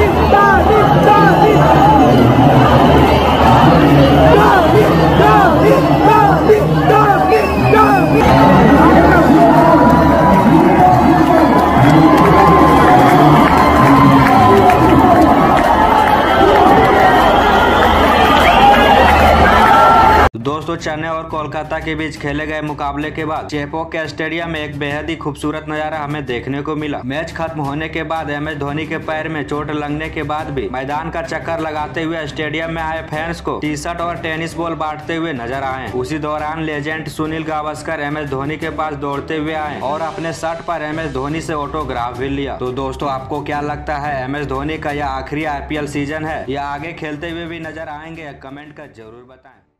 दोस्तों, चेन्नई और कोलकाता के बीच खेले गए मुकाबले के बाद चेपॉक के स्टेडियम में एक बेहद ही खूबसूरत नजारा हमें देखने को मिला। मैच खत्म होने के बाद MS धोनी के पैर में चोट लगने के बाद भी मैदान का चक्कर लगाते हुए स्टेडियम में आए फैंस को टी-शर्ट और टेनिस बॉल बांटते हुए नजर आए। उसी दौरान लेजेंड सुनील गावस्कर MS धोनी के पास दौड़ते हुए आए और अपने शर्ट पर MS धोनी से ऑटोग्राफ भी लिया। तो दोस्तों, आपको क्या लगता है, MS धोनी का यह आखिरी IPL सीजन है या आगे खेलते हुए भी नजर आएंगे? कमेंट कर जरूर बताएं।